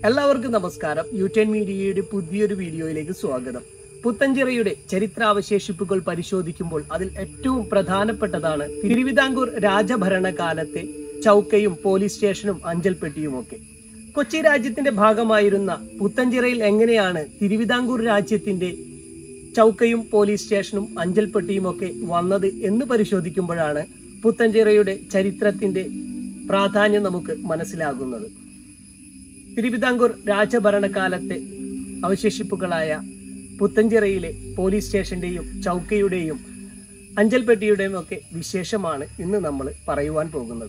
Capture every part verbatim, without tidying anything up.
എല്ലാവർക്കും നമസ്കാരം. യൂട്യൂൺ മീഡിയയുടെ പുതിയൊരു വീഡിയോയിലേക്ക് സ്വാഗതം. പുത്തഞ്ചിറയുടെ ചരിത്രാവശേഷിപ്പുകൾ പരിശോധിക്കുമ്പോൾ അതിൽ ഏറ്റവും പ്രധാനപ്പെട്ടതാണ് തിരുവിതാംകൂർ രാജഭരണകാലത്തെ ചൗക്കയും പോലീസ് സ്റ്റേഷനും അഞ്ചൽപ്പെട്ടിയുമൊക്കെ. കൊച്ചി രാജ്യത്തിന്റെ ഭാഗമായിരുന്ന പുത്തഞ്ചിറയിൽ എങ്ങനെയാണ് തിരുവിതാംകൂർ രാജ്യത്തിന്റെ ചൗക്കയും പോലീസ് സ്റ്റേഷനും അഞ്ചൽപ്പെട്ടിയുമൊക്കെ വന്നത് എന്ന് പരിശോധിക്കുമ്പോഴാണ് പുത്തഞ്ചിറയുടെ ചരിത്രത്തിന്റെ പ്രാധാന്യം നമുക്ക് മനസ്സിലാകുന്നത്. തിരുവിതാംകൂർ രാജഭരണകാലത്തെ അവശേഷിപ്പുകളായ പുത്തഞ്ചിറയിലെ പോലീസ് സ്റ്റേഷന്റെയും ചൗക്കയുടെയും അഞ്ചൽപ്പെട്ടിയുടെയും ഒക്കെ വിശേഷമാണ് ഇന്ന് നമ്മൾ പറയുവാൻ പോകുന്നത്.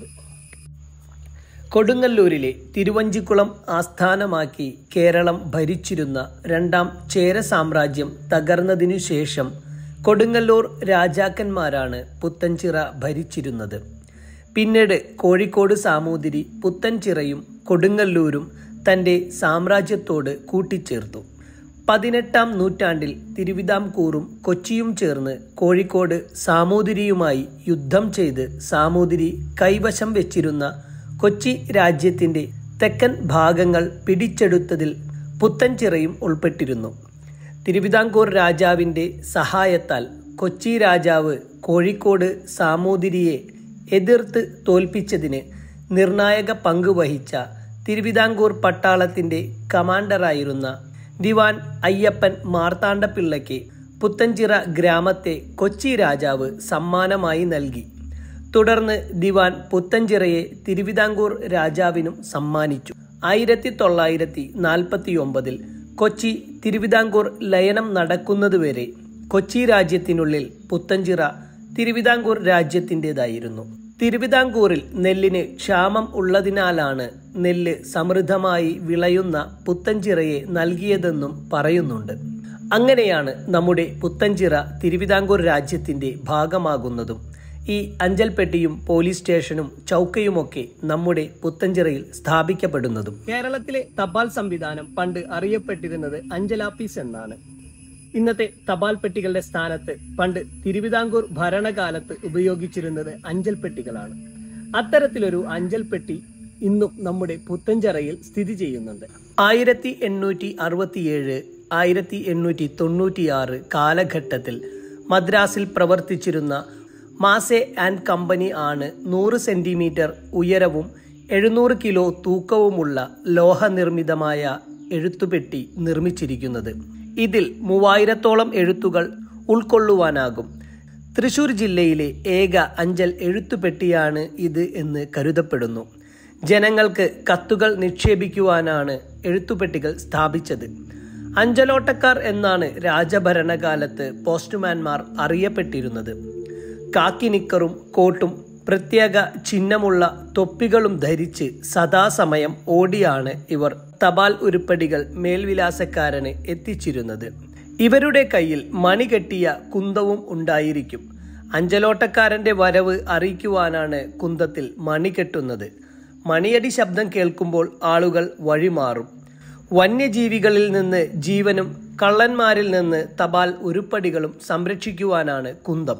കൊടുങ്ങല്ലൂരിലെ തിരുവഞ്ചിക്കുളം ആസ്ഥാനമാക്കി കേരളം ഭരിച്ചിരുന്ന രണ്ടാം ചേര സാമ്രാജ്യം തകർന്നതിനു ശേഷം കൊടുങ്ങല്ലൂർ രാജാക്കന്മാരാണ് പുത്തൻചിറ ഭരിച്ചിരുന്നത്. പിന്നീട് കോഴിക്കോട് സാമൂതിരി പുത്തൻചിറയും കൊടുങ്ങല്ലൂരും തൻ്റെ സാമ്രാജ്യത്തോട് കൂട്ടിച്ചേർത്തു. പതിനെട്ടാം നൂറ്റാണ്ടിൽ തിരുവിതാംകൂറും കൊച്ചിയും ചേർന്ന് കോഴിക്കോട് സാമൂതിരിയുമായി യുദ്ധം ചെയ്ത് സാമൂതിരി കൈവശം വെച്ചിരുന്ന കൊച്ചി രാജ്യത്തിൻ്റെ തെക്കൻ ഭാഗങ്ങൾ പിടിച്ചെടുത്തതിൽ പുത്തൻചിറയും ഉൾപ്പെട്ടിരുന്നു. തിരുവിതാംകൂർ രാജാവിൻ്റെ സഹായത്താൽ കൊച്ചി രാജാവ് കോഴിക്കോട് സാമൂതിരിയെ എതിർത്ത് തോൽപ്പിച്ചതിന് നിർണായക പങ്ക് വഹിച്ച തിരുവിതാംകൂർ പട്ടാളത്തിൻ്റെ കമാൻഡറായിരുന്ന ദിവാൻ അയ്യപ്പൻ മാർത്താണ്ഡപിള്ളയ്ക്ക് പുത്തൻചിറ ഗ്രാമത്തെ കൊച്ചി രാജാവ് സമ്മാനമായി നൽകി. തുടർന്ന് ദിവാൻ പുത്തൻചിറയെ തിരുവിതാംകൂർ രാജാവിനും സമ്മാനിച്ചു. ആയിരത്തി തൊള്ളായിരത്തി നാൽപ്പത്തി ഒമ്പതിൽ കൊച്ചി തിരുവിതാംകൂർ ലയനം നടക്കുന്നതുവരെ കൊച്ചി രാജ്യത്തിനുള്ളിൽ പുത്തൻചിറ തിരുവിതാംകൂർ രാജ്യത്തിൻ്റെതായിരുന്നു. തിരുവിതാംകൂറിൽ നെല്ലിന് ക്ഷാമം ഉള്ളതിനാലാണ് നെല്ല് സമൃദ്ധമായി വിളയുന്ന പുത്തൻചിറയെ നൽകിയതെന്നും പറയുന്നുണ്ട്. അങ്ങനെയാണ് നമ്മുടെ പുത്തൻചിറ തിരുവിതാംകൂർ രാജ്യത്തിൻ്റെ ഭാഗമാകുന്നതും ഈ അഞ്ചൽപ്പെട്ടിയും പോലീസ് സ്റ്റേഷനും ചൗക്കയുമൊക്കെ നമ്മുടെ പുത്തൻചിറയിൽ സ്ഥാപിക്കപ്പെടുന്നതും. കേരളത്തിലെ തപാൽ സംവിധാനം പണ്ട് അറിയപ്പെട്ടിരുന്നത് അഞ്ചലാപ്പീസ് എന്നാണ്. ഇന്നത്തെ തപാൽ പെട്ടികളുടെ സ്ഥാനത്ത് പണ്ട് തിരുവിതാംകൂർ ഭരണകാലത്ത് ഉപയോഗിച്ചിരുന്നത് അഞ്ചൽപ്പെട്ടികളാണ്. അത്തരത്തിലൊരു അഞ്ചൽപ്പെട്ടി ഇന്നും നമ്മുടെ പുത്തൻചിറയിൽ സ്ഥിതി ചെയ്യുന്നുണ്ട്. ആയിരത്തി എണ്ണൂറ്റി അറുപത്തിയേഴ് ആയിരത്തി എണ്ണൂറ്റി തൊണ്ണൂറ്റിയാറ് കാലഘട്ടത്തിൽ മദ്രാസിൽ പ്രവർത്തിച്ചിരുന്ന മാസെ ആൻഡ് കമ്പനി ആണ് നൂറ് സെന്റിമീറ്റർ ഉയരവും എഴുന്നൂറ് കിലോ തൂക്കവുമുള്ള ലോഹനിർമ്മിതമായ എഴുത്തുപെട്ടി നിർമ്മിച്ചിരിക്കുന്നത്. ഇതിൽ മൂവായിരത്തോളം എഴുത്തുകൾ ഉൾക്കൊള്ളുവാനാകും. തൃശൂർ ജില്ലയിലെ ഏക അഞ്ചൽ എഴുത്തുപെട്ടിയാണ് ഇത് എന്ന് കരുതപ്പെടുന്നു. ജനങ്ങൾക്ക് കത്തുകൾ നിക്ഷേപിക്കുവാനാണ് എഴുത്തുപെട്ടികൾ സ്ഥാപിച്ചത്. അഞ്ചലോട്ടക്കാർ എന്നാണ് രാജഭരണകാലത്ത് പോസ്റ്റ്മാൻമാർ അറിയപ്പെട്ടിരുന്നത്. കാക്കി നിക്കറും കോട്ടും പ്രത്യേക ചിഹ്നമുള്ള തൊപ്പികളും ധരിച്ച് സദാസമയം ഓടിയാണ് ഇവർ തപാൽ ഉരുപ്പടികൾ മേൽവിലാസക്കാരന് എത്തിച്ചിരുന്നത്. ഇവരുടെ കയ്യിൽ മണി കെട്ടിയ കുന്തവും ഉണ്ടായിരിക്കും. അഞ്ചലോട്ടക്കാരന്റെ വരവ് അറിയിക്കുവാനാണ് കുന്തത്തിൽ മണി കെട്ടുന്നത്. മണിയടി ശബ്ദം കേൾക്കുമ്പോൾ ആളുകൾ വഴിമാറും. വന്യജീവികളിൽ നിന്ന് ജീവനും കള്ളന്മാരിൽ നിന്ന് തപാൽ ഉരുപ്പടികളും സംരക്ഷിക്കുവാനാണ് കുന്തം.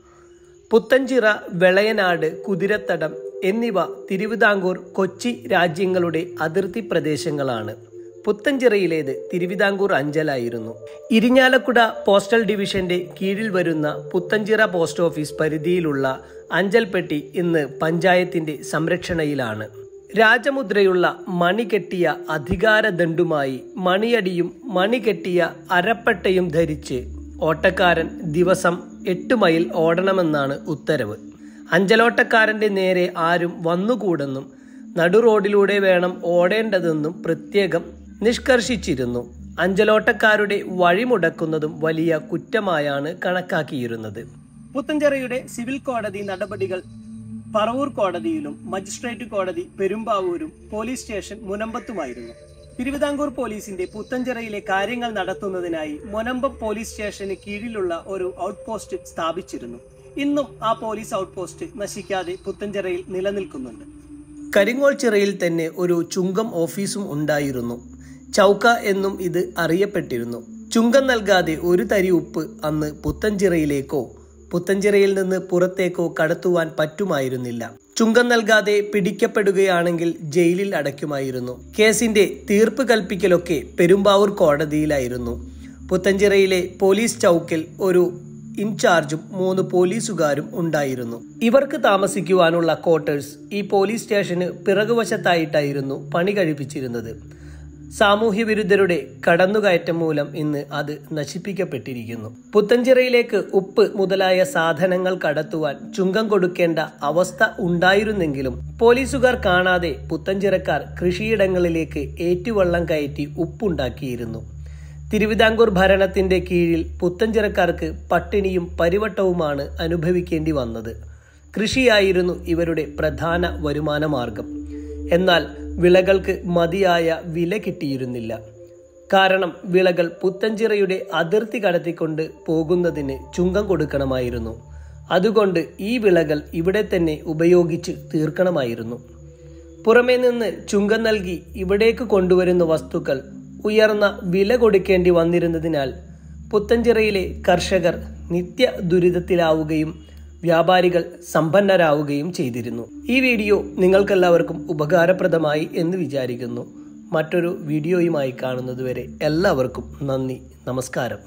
പുത്തൻചിറ, വെളയനാട്, കുതിരത്തടം എന്നിവ തിരുവിതാംകൂർ കൊച്ചി രാജ്യങ്ങളുടെ അതിർത്തി പ്രദേശങ്ങളാണ്. പുത്തൻചിറയിലേത് തിരുവിതാംകൂർ അഞ്ചലായിരുന്നു. ഇരിഞ്ഞാലക്കുട പോസ്റ്റൽ ഡിവിഷന്റെ കീഴിൽ വരുന്ന പുത്തൻചിറ പോസ്റ്റ് ഓഫീസ് പരിധിയിലുള്ള അഞ്ചൽപ്പെട്ടി ഇന്ന് പഞ്ചായത്തിന്റെ സംരക്ഷണയിലാണ്. രാജമുദ്രയുള്ള മണി കെട്ടിയ അധികാരദണ്ഡുമായി മണിയടിയും മണി കെട്ടിയ അരപ്പട്ടയും ധരിച്ച് ഓട്ടക്കാരൻ ദിവസം എട്ട് മൈൽ ഓടണമെന്നാണ് ഉത്തരവ്. അഞ്ചലോട്ടക്കാരന്റെ നേരെ ആരും വന്നുകൂടെന്നും നടുറോഡിലൂടെ വേണം ഓടേണ്ടതെന്നും പ്രത്യേകം നിഷ്കർഷിച്ചിരുന്നു. അഞ്ചലോട്ടക്കാരുടെ വഴിമുടക്കുന്നതും വലിയ കുറ്റമായാണ് കണക്കാക്കിയിരുന്നത്. പുത്തൻചിറയുടെ സിവിൽ കോടതി നടപടികൾ പറവൂർ കോടതിയിലും മജിസ്ട്രേറ്റ് കോടതി പെരുമ്പാവൂരും പോലീസ് സ്റ്റേഷൻ മുനമ്പത്തുമായിരുന്നു. തിരുവിതാംകൂർ പോലീസിന്റെ പുത്തൻചിറയിലെ കാര്യങ്ങൾ നടത്തുന്നതിനായി മുനമ്പം പോലീസ് സ്റ്റേഷന് കീഴിലുള്ള ഒരു ഔട്ട് പോസ്റ്റ് സ്ഥാപിച്ചിരുന്നു. ഇന്നും ആ പോലീസ് ഔട്ട് പോസ്റ്റ് നശിക്കാതെ പുത്തൻചിറയിൽ നിലനിൽക്കുന്നുണ്ട്. കരിങ്ങോൾ ചിറയിൽ തന്നെ ഒരു ചുങ്കം ഓഫീസും ഉണ്ടായിരുന്നു. ചൗക്ക എന്നും ഇത് അറിയപ്പെട്ടിരുന്നു. ചുങ്കം നൽകാതെ ഒരു തരി ഉപ്പ് അന്ന് പുത്തൻചിറയിലേക്കോ പുത്തൻചിറയിൽ നിന്ന് പുറത്തേക്കോ കടത്തുവാൻ പറ്റുമായിരുന്നില്ല. ചുങ്കം നൽകാതെ പിടിക്കപ്പെടുകയാണെങ്കിൽ ജയിലിൽ അടയ്ക്കുമായിരുന്നു. കേസിന്റെ തീർപ്പ് കൽപ്പിക്കലൊക്കെ പെരുമ്പാവൂർ കോടതിയിലായിരുന്നു. പുത്തഞ്ചിറയിലെ പോലീസ് ചൗക്കിൽ ഒരു ഇൻചാർജും മൂന്ന് പോലീസുകാരും ഉണ്ടായിരുന്നു. ഇവർക്ക് താമസിക്കുവാനുള്ള ക്വാർട്ടേഴ്സ് ഈ പോലീസ് സ്റ്റേഷന് പിറകുവശത്തായിട്ടായിരുന്നു പണി കഴിപ്പിച്ചിരുന്നത്. സാമൂഹ്യ വിരുദ്ധരുടെ കടന്നുകയറ്റം മൂലം ഇന്ന് അത് നശിപ്പിക്കപ്പെട്ടിരിക്കുന്നു. പുത്തഞ്ചിറയിലേക്ക് ഉപ്പ് മുതലായ സാധനങ്ങൾ കടത്തുവാൻ ചുങ്കം കൊടുക്കേണ്ട അവസ്ഥ ഉണ്ടായിരുന്നെങ്കിലും പോലീസുകാർ കാണാതെ പുത്തഞ്ചിറക്കാർ കൃഷിയിടങ്ങളിലേക്ക് ഏറ്റുവള്ളം കയറ്റി ഉപ്പുണ്ടാക്കിയിരുന്നു. തിരുവിതാംകൂർ ഭരണത്തിന്റെ കീഴിൽ പുത്തഞ്ചിറക്കാർക്ക് പട്ടിണിയും പരിവട്ടവുമാണ് അനുഭവിക്കേണ്ടി വന്നത്. കൃഷിയായിരുന്നു ഇവരുടെ പ്രധാന വരുമാന മാർഗം. എന്നാൽ വിളകൾക്ക് മതിയായ വില കിട്ടിയിരുന്നില്ല. കാരണം വിളകൾ പുത്തഞ്ചിറയുടെ അതിർത്തി കടത്തിക്കൊണ്ട് പോകുന്നതിന് ചുങ്കം കൊടുക്കണമായിരുന്നു. അതുകൊണ്ട് ഈ വിളകൾ ഇവിടെ തന്നെ ഉപയോഗിച്ച് തീർക്കണമായിരുന്നു. പുറമേ നിന്ന് ചുങ്കം നൽകി ഇവിടേക്ക് കൊണ്ടുവരുന്ന വസ്തുക്കൾ ഉയർന്ന വില കൊടുക്കേണ്ടി വന്നിരുന്നതിനാൽ പുത്തഞ്ചിറയിലെ കർഷകർ നിത്യ ദുരിതത്തിലാവുകയും വ്യാപാരികൾ സമ്പന്നരാവുകയും ചെയ്തിരുന്നു. ഈ വീഡിയോ നിങ്ങൾക്കെല്ലാവർക്കും ഉപകാരപ്രദമായി എന്ന് വിചാരിക്കുന്നു. മറ്റൊരു വീഡിയോയുമായി കാണുന്നതുവരെ എല്ലാവർക്കും നന്ദി, നമസ്കാരം.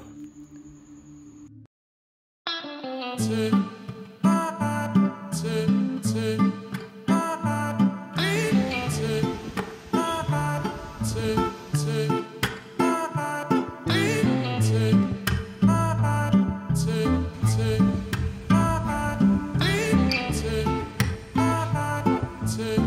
to